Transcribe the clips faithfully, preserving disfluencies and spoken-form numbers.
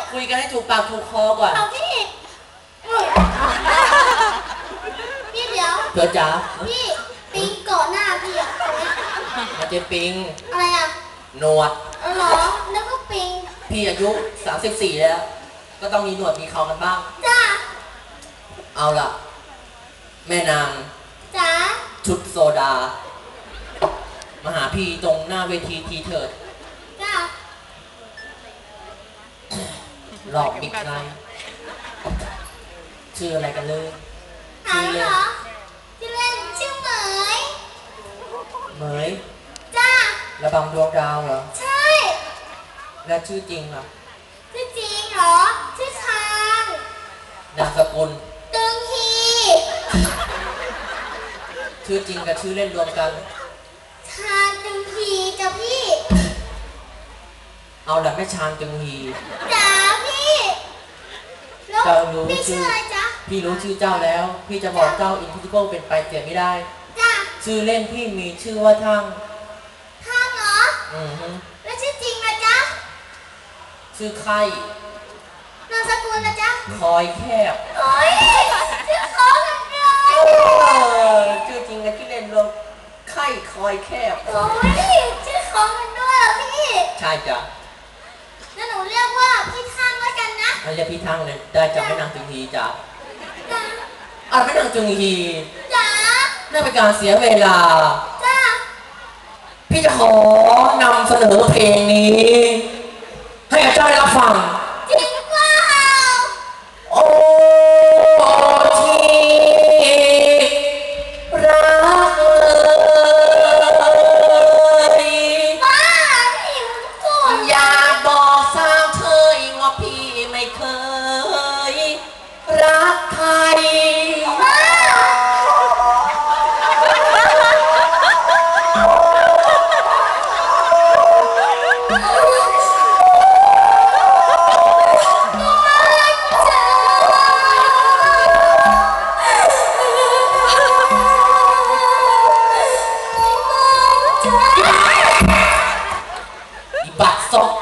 คุยกันให้ถูกปากถูกคอก่อนเอาพี่พี่เดี๋ยวเธอจ๋าพี่ปิงเกาะหน้าพี่อะมาเจปิงอะไรอะหนวดหรอแล้วก็ปิงพี่อายุสามสิบสี่แล้วก็ต้องมีหนวดมีเขากันบ้างจ้าเอาล่ะแม่นางจ้าชุดโซดามาหาพี่ตรงหน้าเวทีทีเถิดจ้าหลอกบิ๊กไนท์ชื่ออะไรกันเลยชื่อเล่นชื่อเล่นชื่อเหมยเหมยจ้าระบำดวงดาวเหรอใช่แล้วชื่อจริงล่ะชื่อจริงเหรอชื่อชางนามสกุลตึงฮีชื่อจริงกับชื่อเล่นรวมกันชางตึงฮีจ้ะพี่เอาละแม่ชางตึงฮีจ้าพี่เจ้ารู้ชื่ออะไรจ๊ะพี่รู้ชื่อเจ้าแล้วพี่จะบอกเจ้าอินทิโก้เป็นไปเสียไม่ได้จ้าชื่อเล่นพี่มีชื่อว่าทั้งทั้งเหรออือฮึแล้วชื่อจริงล่ะจ๊ะชื่อไข่นามสกุลล่ะจ๊ะคอยแคบโอ้ยชื่อเขากันเลยชื่อจริงกับชื่อเล่นรวมไข่คอยแคบโอ้ยชื่อเขากันด้วยเหรอพี่ใช่จ้ะแล้วหนูเรียกว่าพี่ทั้งแล้วกันนะเราเรียกพี่ทั้งเลยได้จากแม่นางตึงฮีจ้ะอ่ะแม่นางตึงฮีจ้าน่าเป็นการเสียเวลาจ้าพี่จะขอนำเสนอเพลงนี้ให้อาจารย์รับฟังจริงเปล่าโอ้ที่รักเลยบ้าพี่มันโกรธอยากบอกสาวเธอว่าพี่ไม่เคยรักใครบ้าบัตรซบ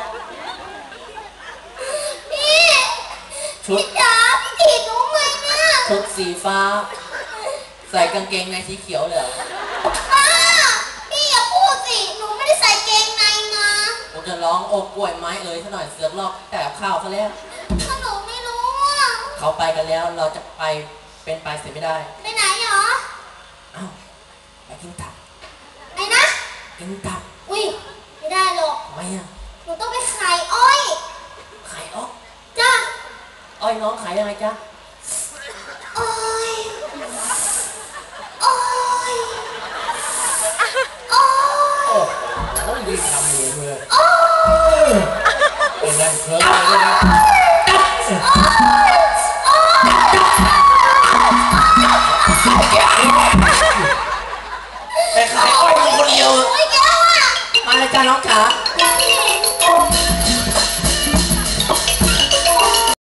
พี่ชุดจ๋าพี่ถีบหนูไหมเนี่ยชุดสีฟ้าใส่กางเกงในสีเขียวเลยป้าพี่อย่าพูดสิหนูไม่ได้ใส่เกงในมาผมจะร้องโอ้กล้วยไม้เอ๋ยซะหน่อยเสือกลอกแต่ข้าวซะแล้วถ้าหนูไม่รู้อ่ะเขาไปกันแล้วเราจะไปเป็นไปเสียไม่ได้ไปไหนหรออ้าวไปกินตับไอ้นะกินตับอุ้ยไม่ได้หรอกทำไมอ่ะหนูต้องไปขายอ้อยขายอ้อยจ้าอ้อยน้องขายยังไงจ๊ะอ้อยอ้อยอ้อยโอ้โหดีทำเหมือนเลยอ้อยเป็นแรงเคลิ้มเลยนะไปขายอ้อยคนเดียวมาเลยจ้าน้องจ๋า